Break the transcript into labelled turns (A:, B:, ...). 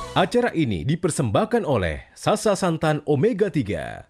A: Acara ini dipersembahkan oleh Sasa Santan Omega 3.